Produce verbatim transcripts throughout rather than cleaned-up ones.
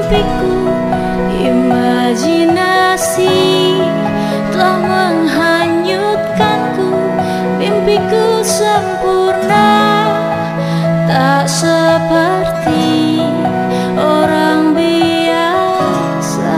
mimpiku. Imajinasi telah menghanyutkanku. Mimpiku sempurna, tak seperti orang biasa.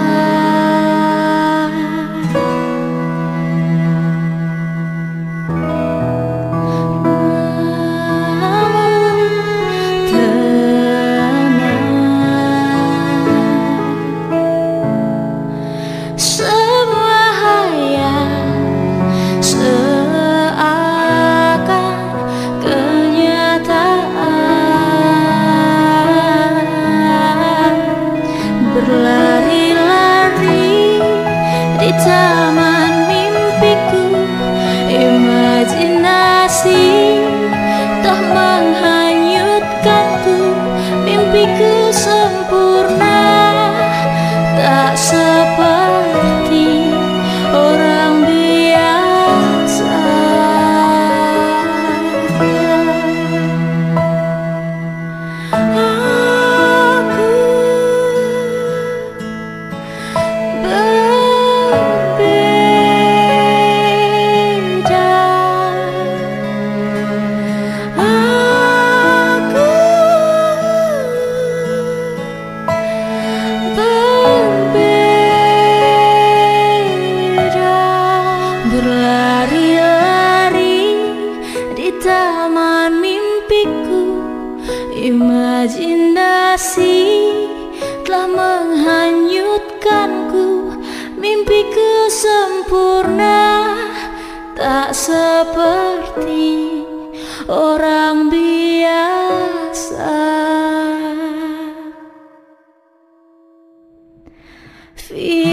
Semua hayal seakan kenyataan. Berlari-lari di taman mimpiku. Imajinasi telah menghanyutkanku. Mimpiku sempurna, tak seperti orang biasa. Aku berbeda. Aku berbeda. Berlari-lari di taman mimpiku. Imajinasi telah menghanyutkanku. Mimpiku sempurna, tak seperti orang biasa.